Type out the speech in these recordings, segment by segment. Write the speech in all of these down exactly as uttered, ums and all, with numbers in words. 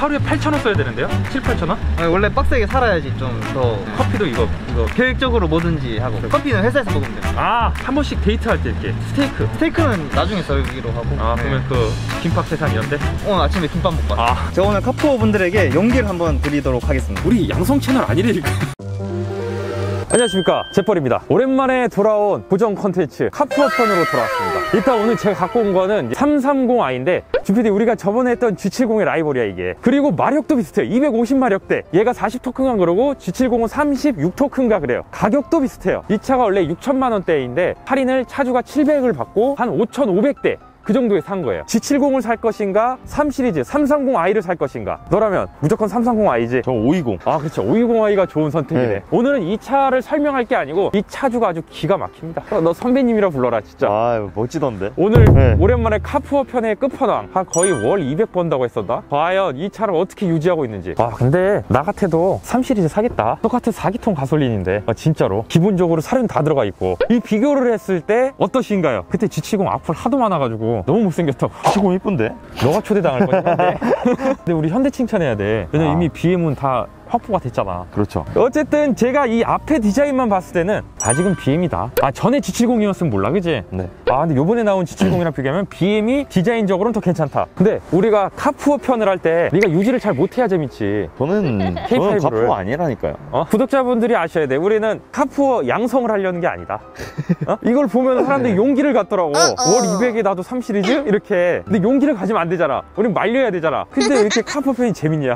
하루에 팔천 원 써야 되는데요? 칠, 팔천 원? 아니, 원래 빡세게 살아야지 좀 더. 커피도 이거 이거 계획적으로 뭐든지 하고. 커피는 회사에서 먹으면 돼요. 아, 한 번씩 데이트할 때 이렇게 스테이크. 스테이크는 나중에 썰기로 하고. 아, 네. 그러면 그 김밥 세상 이런데? 오늘 아침에 김밥 먹고 왔어요. 아, 제가 오늘 카푸어 분들에게 용기를 한번 드리도록 하겠습니다. 우리 양성 채널 아니래니까. 안녕하십니까, 제펄입니다. 오랜만에 돌아온 고정 컨텐츠 카푸어 편으로 돌아왔습니다. 일단 오늘 제가 갖고 온 거는 삼백삼십 아이인데 주피디 우리가 저번에 했던 지 칠십의 라이벌이야 이게. 그리고 마력도 비슷해요. 이백오십 마력대. 얘가 사십 토큰가 그러고 지 칠십은 삼십육 토큰가 그래요. 가격도 비슷해요. 이 차가 원래 육천만 원대인데 할인을 차주가 칠백을 받고 한 오천오백 대 그 정도에 산 거예요. 지 칠십을 살 것인가, 삼 시리즈 삼백삼십 아이를 살 것인가. 너라면 무조건 삼백삼십 아이지. 저 오백이십. 아, 그렇죠. 오백이십 아이가 좋은 선택이네. 네. 오늘은 이 차를 설명할 게 아니고 이 차주가 아주 기가 막힙니다. 너 선배님이라 불러라 진짜. 아, 멋지던데. 오늘 네. 오랜만에 카푸어 편의 끝판왕. 한 거의 월 이백 번다고 했었나? 과연 이 차를 어떻게 유지하고 있는지. 와, 근데 나 같아도 삼 시리즈 사겠다. 똑같은 사 기통 가솔린인데 아, 진짜로 기본적으로 사륜 다 들어가 있고. 이 비교를 했을 때 어떠신가요? 그때 지 칠십 악플 하도 많아가지고 너무 못생겼다고. 지 칠십 이쁜데? 너가 초대당할 거긴 한데. 근데 우리 현대 칭찬해야 돼. 왜냐면 아. 이미 비엠은 다 확보가 됐잖아. 그렇죠. 어쨌든 제가 이 앞에 디자인만 봤을 때는 아직은 비엠이다. 아, 전에 지 칠십이었으면 몰라, 그지? 네. 아, 근데 요번에 나온 지 칠십이랑 비교하면 비엠이 디자인적으로는 더 괜찮다. 근데 우리가 카푸어 편을 할 때 네가 유지를 잘 못해야 재밌지. 저는 저는 케이파이브를. 카푸어 아니라니까요. 어? 구독자분들이 아셔야 돼. 우리는 카푸어 양성을 하려는 게 아니다. 어? 이걸 보면 사람들이 용기를 갖더라고. 월 이백에 나도 삼 시리즈? 이렇게. 근데 용기를 가지면 안 되잖아. 우린 말려야 되잖아. 근데 왜 이렇게 카푸어 편이 재밌냐?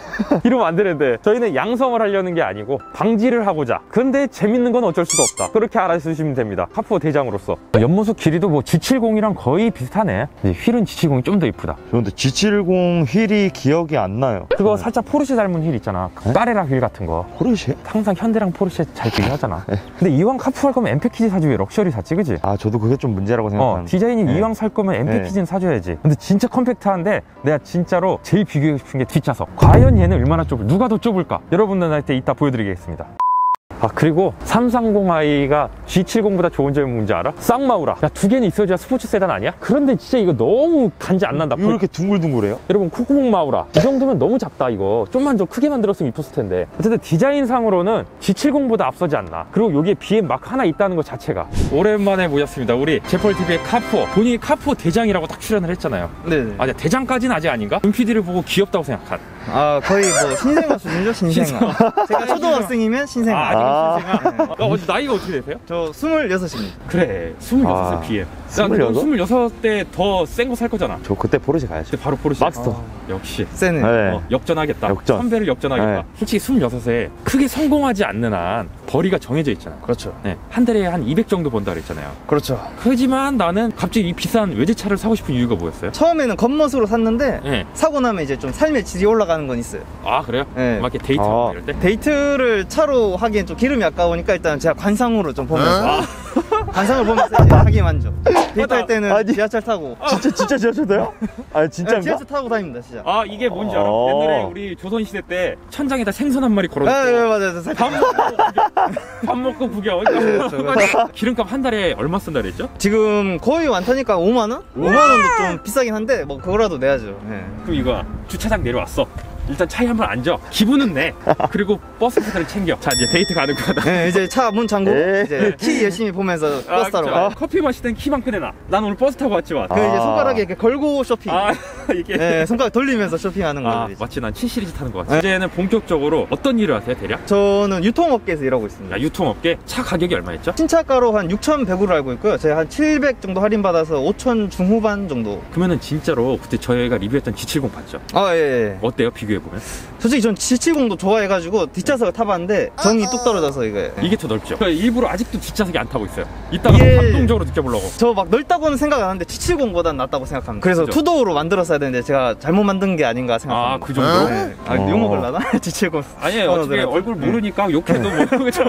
이러면 안 되는데. 저희는 양성을 하려는 게 아니고 방지를 하고자. 근데 재밌는 건 어쩔 수가 없다. 그렇게 알아주시면 됩니다. 카푸어 대장으로서. 옆모습 길이도 뭐 지 칠십이랑 거의 비슷하네. 휠은 지 칠십이 좀 더 이쁘다. 그런데 지 칠십 휠이 기억이 안 나요. 그거 네. 살짝 포르쉐 닮은 휠 있잖아. 네? 까레라 휠 같은 거. 포르쉐? 항상 현대랑 포르쉐 잘 비교하잖아. 네. 근데 이왕 카푸어 할 거면 엠패키지 사지 왜 럭셔리 샀지, 그지? 아, 저도 그게 좀 문제라고 어, 생각하는데. 디자인이 네. 이왕 살 거면 엠패키지는 사줘야지. 근데 진짜 컴팩트한데 내가 진짜로 제일 비교하고 싶은 게 뒷좌석. 과연 얘는 얼마나 좁을, 누가 더 좁을까? 여러분들한테 이따 보여드리겠습니다. 아, 그리고 삼백삼십 아이가 지 칠십보다 좋은 점이 뭔지 알아? 쌍마우라. 야, 두 개는 있어줘야 스포츠 세단 아니야? 그런데 진짜 이거 너무 간지 안 난다. 이거 이렇게 둥글둥글해요? 여러분, 콧구멍 마우라. 이 정도면 너무 작다, 이거. 좀만 더 크게 만들었으면 이뻤을 텐데. 어쨌든 디자인상으로는 지 칠십보다 앞서지 않나. 그리고 여기에 비엠 막 하나 있다는 것 자체가. 오랜만에 모셨습니다. 우리 제펄티비의 카푸어. 본인이 카푸어 대장이라고 딱 출연을 했잖아요. 네네. 아, 대장까지는 아직 아닌가? 은피디를 보고 귀엽다고 생각한. 아, 거의 뭐 신생아 수준이죠, 신생아. 제가 초등학생이면 신생아. 아, 아직 아. 신생아. 어, 나이가 어떻게 되세요? 저 스물여섯입니다. 그래, 스물여섯에 아. 비엠. 스물여섯? 스물여섯 대 더 센 거 살 거잖아. 저 그때 포르쉐 가야죠. 근데 바로 포르쉐. 막스터. 아, 역시. 세네. 네. 어, 역전하겠다. 역전. 선배를 역전하겠다. 네. 솔직히 스물여섯에 크게 성공하지 않는 한 벌이가 정해져 있잖아요. 그렇죠. 네. 한 달에 한 이백 정도 번다 그랬잖아요. 그렇죠. 하지만 나는 갑자기 이 비싼 외제차를 사고 싶은 이유가 뭐였어요? 처음에는 겉멋으로 샀는데 네. 사고 나면 이제 좀 삶의 질이 올라가는 건 있어요. 아, 그래요? 네. 막 이렇게 데이트 아. 이럴 때? 데이트를 차로 하기엔 좀 기름이 아까우니까 일단 제가 관상으로 좀 보면서 아. 관상을 보면서 이제 하기 만족. 데이트할 때는 아니. 지하철 타고 진짜 진짜 지하철도요? 아, 네, 진짜인가? 지하철 타고 다닙니다, 진짜. 아, 이게 뭔지 알아? 어. 옛날에 우리 조선시대 때 천장에다 생선 한 마리 네, 걸어놓고 네, 맞아요. 살- 밥 먹고 구경. 밥 먹고 구경. 그렇죠, 그렇죠. 기름값 한 달에 얼마 쓴다 그랬죠? 지금 거의 완타니까 오만 원? 오만 원도 좀 비싸긴 한데 뭐 그거라도 내야죠. 네. 그럼 이거야. 주차장 내려왔어. 일단 차에 한번 앉아. 기분은 내. 그리고 버스 카드를 챙겨. 자, 이제 데이트 가는 거다. 네, 이제 차 문 잠그고 에이. 이제 키 열심히 보면서 버스 타러 그쵸. 가요. 커피 마실 땐 키만 꺼내놔. 난 오늘 버스 타고 왔지만. 그 이제 아. 손가락에 이렇게 걸고 쇼핑. 아, 이게. 네, 손가락 돌리면서 쇼핑하는 아, 거죠. 이제. 마치 난 칠 시리즈 타는 것 같아. 이제는 본격적으로 어떤 일을 하세요, 대략? 저는 유통업계에서 일하고 있습니다. 야, 유통업계. 차 가격이 얼마였죠? 신차가로 한 육천백으로 알고 있고요. 제가 한 칠백 정도 할인받아서 오천 중후반 정도. 그러면은 진짜로 그때 저희가 리뷰했던 지 칠십 봤죠? 아, 예, 예. 어때요, 비교해보면? 솔직히 전 지 칠십도 좋아해가지고 뒷좌석을 타봤는데 정이 뚝 떨어져서 이거. 예. 이게 더 넓죠? 그러니까 일부러 아직도 뒷좌석이 안 타고 있어요. 이따가 이게- 감동적으로 느껴보려고. 저 막 넓다고는 생각 안 하는데 지 칠십보단 낫다고 생각합니다. 그래서 그죠? 투도어로 만들었어야 되는데 제가 잘못 만든 게 아닌가 생각합니다. 아, 그 정도? 네. 아, 어. 욕먹을라나? 지 칠십. 아니에요. 어차피 얼굴 모르니까 욕해도 뭐. 그쵸?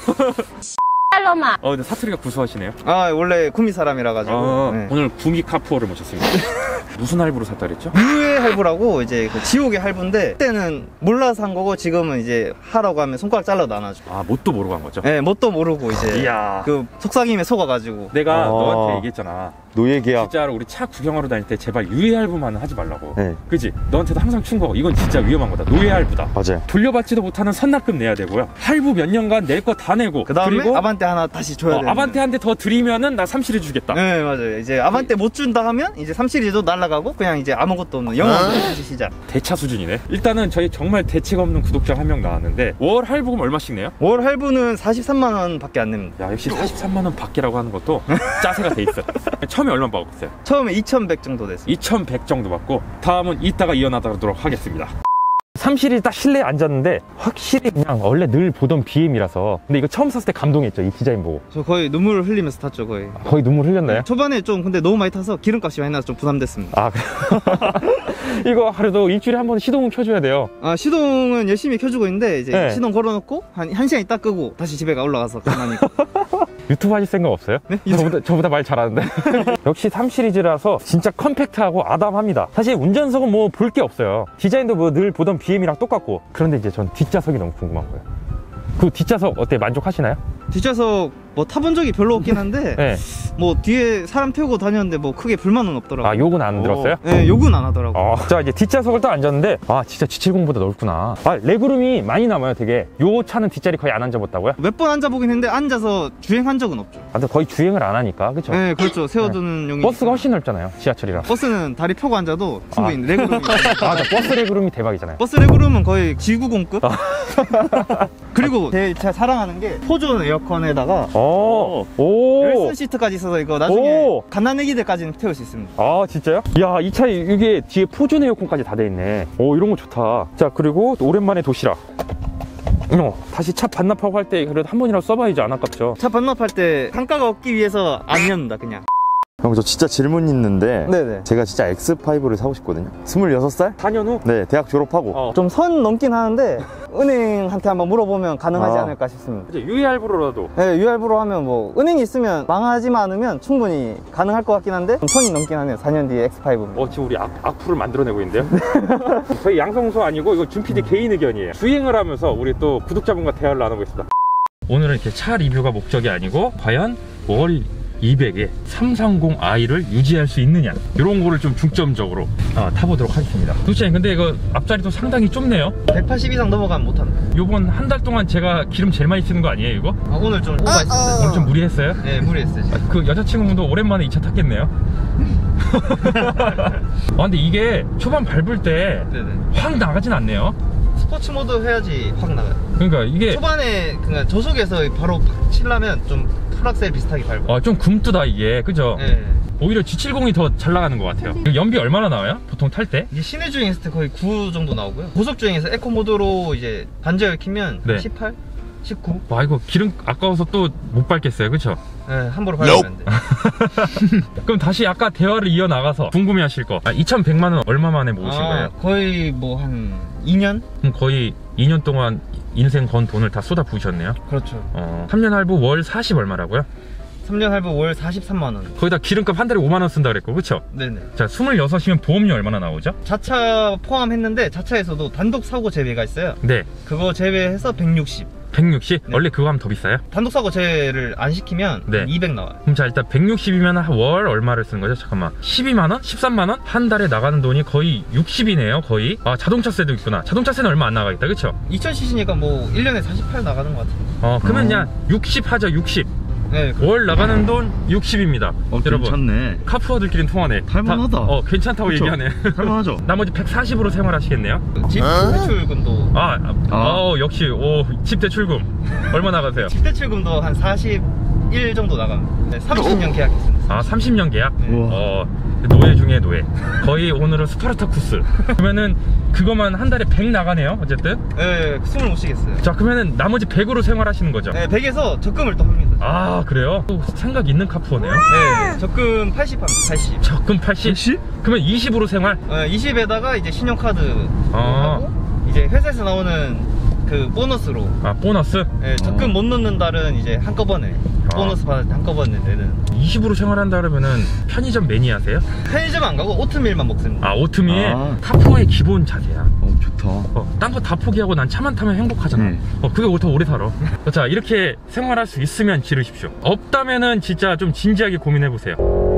팔로마. 어, 근데 사투리가 구수하시네요. 아, 원래 구미 사람이라 가지고. 어, 네. 오늘 구미 카푸어를 모셨습니다. 무슨 할부로 샀다 그랬죠? 유해 할부라고 이제 그 지옥의 할부인데 그때는 몰라서 한 거고 지금은 이제 하라고 하면 손가락 잘라도 안 하죠. 아, 뭣도 모르고 한 거죠? 네, 뭣도 모르고 이제 이야. 그 속삭임에 속아가지고 내가 아. 너한테 얘기했잖아. 노예 계약. 진짜로 우리 차 구경하러 다닐 때 제발 유해 할부만 하지 말라고. 네. 그지? 너한테도 항상 충고하고 이건 진짜 위험한 거다. 노예 할부다. 맞아요. 돌려받지도 못하는 선납금 내야 되고요. 할부 몇 년간 낼 거 다 내고. 그 다음에 그리고 아반떼 하나 다시 줘야 어, 돼요. 아반떼 한 대 더 드리면은 나 삼 시리즈 주겠다. 네, 맞아요. 이제 아반떼 못 준다 하면 이제 삼 시리즈도 날라가고 그냥 이제 아무것도 없는 영어 다시 시작. 대차 수준이네. 일단은 저희 정말 대책 없는 구독자 한 명 나왔는데 월 할부금 얼마씩 내요? 월 할부는 사십삼만 원 밖에 안 냅니다. 야, 역시 사십삼만 원 밖이라고 하는 것도 짜세가 돼 있어. 처음에 얼마 받았어요? 처음에 이천백 정도 됐어요. 이천백 정도 받고 다음은 이따가 이어나가도록 하겠습니다. 삼 시리즈 딱 실내에 앉았는데 확실히 그냥 원래 늘 보던 비엠이라서 근데 이거 처음 샀을 때 감동했죠. 이 디자인 보고 저 거의 눈물을 흘리면서 탔죠, 거의. 거의 눈물 흘렸나요? 초반에 좀 근데 너무 많이 타서 기름값이 많이 나서 좀 부담됐습니다. 아, 그래요? 이거 하루도 일주일에 한 번 시동은 켜줘야 돼요. 아, 시동은 열심히 켜주고 있는데 이제 네. 시동 걸어놓고 한, 한 시간 있다 끄고 다시 집에 가 올라가서 가만히고. 유튜브 하실 생각 없어요? 네? 저보다, 저보다 말 잘하는데. 역시 삼 시리즈라서 진짜 컴팩트하고 아담합니다. 사실 운전석은 뭐 볼 게 없어요. 디자인도 뭐 늘 보던 비엠이랑 똑같고. 그런데 이제 전 뒷좌석이 너무 궁금한 거예요. 그 뒷좌석 어때? 만족하시나요? 뒷좌석 뭐 타본 적이 별로 없긴 한데 네. 뭐 뒤에 사람 태우고 다녔는데 뭐 크게 불만은 없더라고요. 아, 욕은 안 들었어요? 네, 욕은 안 하더라고요. 어, 자, 이제 뒷좌석을 딱 앉았는데, 아, 진짜 지 칠십보다 넓구나. 아, 레그룸이 많이 남아요, 되게. 요 차는 뒷자리 거의 안 앉아봤다고요? 몇 번 앉아보긴 했는데 앉아서 주행한 적은 없죠. 아, 근데 거의 주행을 안 하니까, 그쵸? 네, 그렇죠. 세워두는 용이. 버스가 훨씬 넓잖아요, 지하철이랑. 버스는 다리 펴고 앉아도 충분히 레그룸이. 아, 저 버스 레그룸이 대박이잖아요. 버스 레그룸은 거의 지구공급. 그리고 제, 제가 사랑하는 게 포존 에어컨에다가 어, 오. 열선 시트까지 있어서 이거 나중에 오. 갓난애기들까지는 태울 수 있습니다. 아, 진짜요? 야, 이 차에 이게 뒤에 포존 에어컨까지 다 돼 있네. 오, 이런 거 좋다. 자, 그리고 오랜만에 도시락. 어, 다시 차 반납하고 할 때 그래도 한 번이라도 써봐야지, 안 아깝죠? 차 반납할 때 단가가 없기 위해서 안 연다 그냥. 형, 저 진짜 질문 있는데. 네네. 제가 진짜 엑스 파이브를 사고 싶거든요. 스물여섯 살? 사 년 후? 네, 대학 졸업하고. 어. 좀 선 넘긴 하는데 은행한테 한번 물어보면 가능하지 아. 않을까 싶습니다. 이제 유의할부로라도. 네, 유할부로 하면 뭐 은행이 있으면 망하지만 않으면 충분히 가능할 것 같긴 한데 좀 선이 넘긴 하네요. 사 년 뒤에 엑스 파이브입니다. 어, 지금 우리 악, 악플을 만들어내고 있는데요? 저희 양성소 아니고 이거 준피디 개인 의견이에요. 주행을 하면서 우리 또 구독자분과 대화를 나누고 있습니다. 오늘은 이렇게 차 리뷰가 목적이 아니고 과연 월 이백에 삼백삼십 아이를 유지할 수 있느냐, 이런 거를 좀 중점적으로 아, 타보도록 하겠습니다. 도대체 근데 이거 앞자리도 상당히 좁네요. 백팔십 이상 넘어가면 못한다. 요번 한 달 동안 제가 기름 제일 많이 쓰는 거 아니에요, 이거? 아, 오늘 좀 오버했습니다. 오늘 좀 무리했어요? 네, 무리했어요. 아, 그 여자친구분도 오랜만에 이 차 탔겠네요. 아, 근데 이게 초반 밟을 때 확 네네. 나가진 않네요. 스포츠 모드 해야지 확 나가요. 그러니까 이게 초반에 그냥 저속에서 바로 팍 치려면 좀 풀악셀 비슷하게 밟고. 어, 좀 굼뜨다 이게, 그죠? 네. 오히려 지 칠십이 더 잘 나가는 것 같아요. 연비 얼마나 나와요? 보통 탈 때? 이게 시내 주행했을 때 거의 구 정도 나오고요. 고속 주행에서 에코 모드로 이제 반절 키면 네. 십팔, 십구. 와, 이거 기름 아까워서 또 못 밟겠어요, 그쵸? 네, 함부로 밟으면 안 돼. 그럼 다시 아까 대화를 이어나가서 궁금해하실 거. 아, 이천백만 원 얼마 만에 모으신 아, 거예요? 거의 뭐 한 이 년? 그럼 거의 이 년 동안 인생 건 돈을 다 쏟아 부으셨네요. 그렇죠. 어, 삼 년 할부 월 사십 얼마라고요? 삼 년 할부 월 사십삼만 원. 거기다 기름값 한 달에 오만 원 쓴다 그랬고, 그쵸? 네네. 자, 스물여섯이면 보험료 얼마나 나오죠? 자차 포함했는데 자차에서도 단독 사고 제외가 있어요. 네, 그거 제외해서 백육십. 백육십? 네. 원래 그거 하면 더 비싸요? 단독 사고 제외를 안 시키면 네. 이백 나와요. 그럼 자, 일단 백육십이면 월 얼마를 쓰는 거죠? 잠깐만, 십이만 원? 십삼만 원? 한 달에 나가는 돈이 거의 육십이네요, 거의. 아, 자동차세도 있구나. 자동차세는 얼마 안 나가겠다, 그쵸? 이천 씨씨니까 뭐 일 년에 사십팔 나가는 것 같은데. 어, 그러면 그냥 육십 하죠, 육십. 네. 월 나가는 돈 육십입니다. 어, 여러분, 괜찮네. 카푸어들끼리는 통하네. 할만하다. 다- 어, 괜찮다고 그쵸? 얘기하네. 할만하죠? 나머지 백사십으로 생활하시겠네요? 집 대출금도 아, 아, 아. 어, 역시, 오, 집 대출금. 얼마 나가세요? 집 대출금도 한 사십일 정도 나갑니다. 네, 삼십 년 계약했습니다. 아, 삼십 년 계약? 네. 우와. 어, 노예 중에 노예. 거의 오늘은 스파르타쿠스. 그러면은 그거만 한 달에 백 나가네요, 어쨌든. 네, 숨을 못 쉬겠어요. 자, 그러면은 나머지 백으로 생활하시는 거죠? 네, 백에서 적금을 또 합니다. 아, 그래요? 또 생각 있는 카푸어네요? 네, 적금 팔십 합니다. 팔십. 적금 팔십? 그러면 이십으로 생활? 어, 이십에다가 이제 신용카드 아. 하고 이제 회사에서 나오는 그 보너스로 아, 보너스? 네, 적금 어. 못 넣는 달은 이제 한꺼번에 보너스 받을 때 한꺼번에 내는. 이십으로 생활한다 그러면은 편의점 매니아세요? 편의점 안 가고 오트밀만 먹습니다. 아, 오트밀. 아. 카푸어의 기본 자세야. 어, 좋다. 어, 딴 거 다 포기하고 난 차만 타면 행복하잖아. 음. 어, 그게 더 오래 살아. 자, 이렇게 생활할 수 있으면 지르십시오. 없다면은 진짜 좀 진지하게 고민해보세요.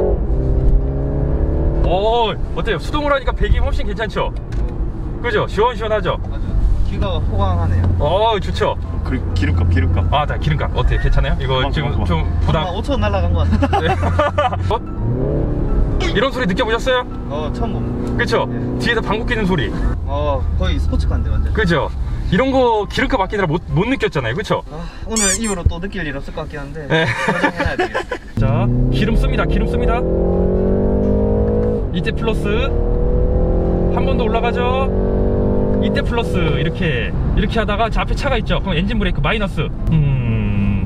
어, 어때요? 수동으로 하니까 배기 훨씬 괜찮죠? 그죠? 시원시원하죠? 맞아. 귀가 호강하네요. 어, 좋죠? 그리고 기름값, 기름값. 아, 나 기름값 어때? 괜찮아요? 이거 그만, 지금 그만, 좀 부담. 아, 오천 원 날라간 것 같아. 네. 어? 이런 소리 느껴보셨어요? 어, 처음 봅니다. 그쵸? 네. 뒤에서 방귀 뀌는 소리. 어, 거의 스포츠카인데 완전. 그죠? 이런 거 기름값 아끼느라 못, 못 느꼈잖아요. 그쵸? 아, 오늘 이후로 또 느낄 일 없을 것 같긴 한데. 네. 해야 되겠어. 자, 기름 씁니다. 기름 씁니다. 이때 플러스. 한 번 더 올라가죠. 이때 플러스. 이렇게 이렇게 하다가 자, 앞에 차가 있죠. 그럼 엔진 브레이크 마이너스. 음,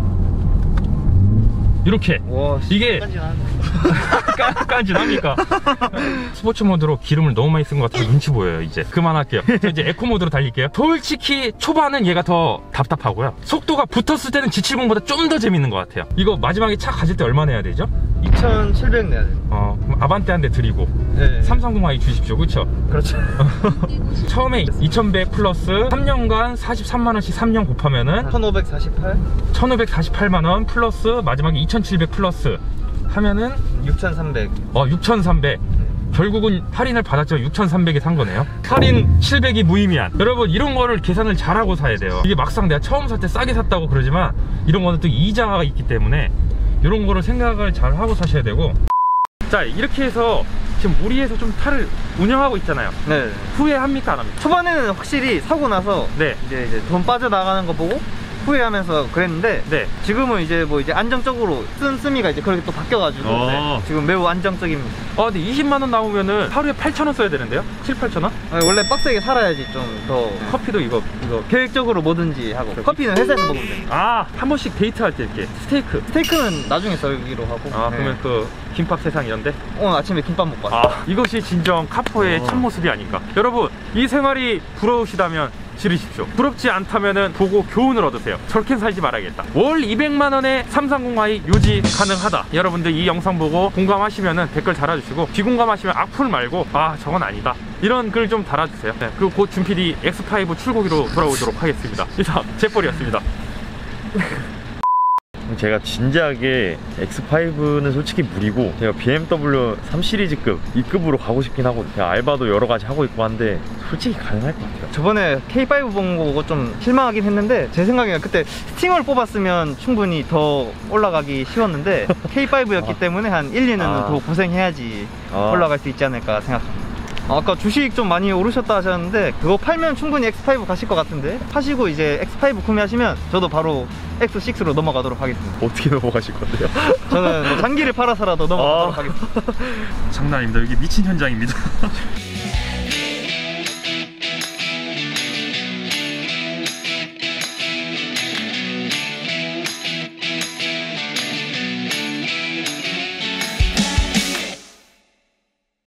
이렇게. 와, 이게 깐- 깐진합니까? 스포츠 모드로 기름을 너무 많이 쓴 것 같아서 눈치 보여요. 이제 그만할게요. 저 이제 에코 모드로 달릴게요. 솔직히 초반은 얘가 더 답답하고요. 속도가 붙었을 때는 지 칠십보다 좀 더 재밌는 것 같아요. 이거 마지막에 차 가질 때 얼마 내야 되죠? 이천칠백 내야 돼. 어, 그럼 아반떼 한 대 드리고 네. 삼삼공 아이 주십시오. 그쵸? 그렇죠. 처음에 이천백 플러스 삼 년간 사십삼만 원씩 삼 년 곱하면은 천오백사십팔, 천오백사십팔만 원 플러스 마지막에 이천칠백 플러스 하면은 육천삼백. 어, 육천삼백. 결국은 할인을 받았죠. 육천삼백에 산 거네요. 할인 칠백이 무의미한. 여러분, 이런 거를 계산을 잘하고 사야 돼요. 이게 막상 내가 처음 살 때 싸게 샀다고 그러지만 이런 거는 또 이자가 있기 때문에 이런 거를 생각을 잘 하고 사셔야 되고. 자, 이렇게 해서 지금 무리해서 좀 차를 운영하고 있잖아요. 네. 후회합니까, 안 합니까? 초반에는 확실히 사고 나서 네. 이제 이제 돈 빠져나가는 거 보고 후회하면서 그랬는데 네. 지금은 이제 뭐 이제 안정적으로 씀씀이가 이제 그렇게 또 바뀌어가지고 어. 지금 매우 안정적입니다. 아, 근데 이십만 원 나오면은 하루에 팔천 원 써야 되는데요? 칠, 팔천 원? 아니, 원래 빡세게 살아야지 좀 더 커피도 이거 이거 계획적으로 뭐든지 하고. 커피는 회사에서 먹으면 돼. 아, 한 번씩 데이트할 때 이렇게 스테이크. 스테이크는 나중에 썰기로 하고. 아, 네. 그러면 그 김밥 세상 이런데? 오늘 아침에 김밥 먹고 왔어. 아, 이것이 진정 카포의 어. 참모습이 아닌가. 여러분, 이 생활이 부러우시다면 지르십시오. 부럽지 않다면은 보고 교훈을 얻으세요. 저렇게 살지 말아야겠다. 월 이백만 원에 삼삼공 아이 유지 가능하다. 여러분들 이 영상 보고 공감하시면은 댓글 달아주시고, 비공감하시면 악플 말고 아, 저건 아니다, 이런 글 좀 달아주세요. 네, 그리고 곧 준피디 엑스 파이브 출고기로 돌아오도록 하겠습니다. 이상 제폴이었습니다. 제가 진지하게 엑스 파이브는 솔직히 무리고, 제가 비엠더블유 삼 시리즈급 이 급으로 가고 싶긴 하거든요. 제가 알바도 여러 가지 하고 있고 한데 솔직히 가능할 것 같아요. 저번에 케이 파이브 본 거 보고 좀 실망하긴 했는데, 제 생각에는 그때 스팅어를 뽑았으면 충분히 더 올라가기 쉬웠는데 케이 파이브였기 아. 때문에 한 일, 이 년은 아. 더 고생해야지 아. 올라갈 수 있지 않을까 생각합니다. 아까 주식 좀 많이 오르셨다 하셨는데 그거 팔면 충분히 엑스 파이브 가실 것 같은데, 파시고 이제 엑스 파이브 구매하시면 저도 바로 엑스 식스로 넘어가도록 하겠습니다. 어떻게 넘어가실 건데요? 저는 뭐 장기를 팔아서라도 넘어가도록 아. 하겠습니다. 장난 아닙니다. 여기 미친 현장입니다.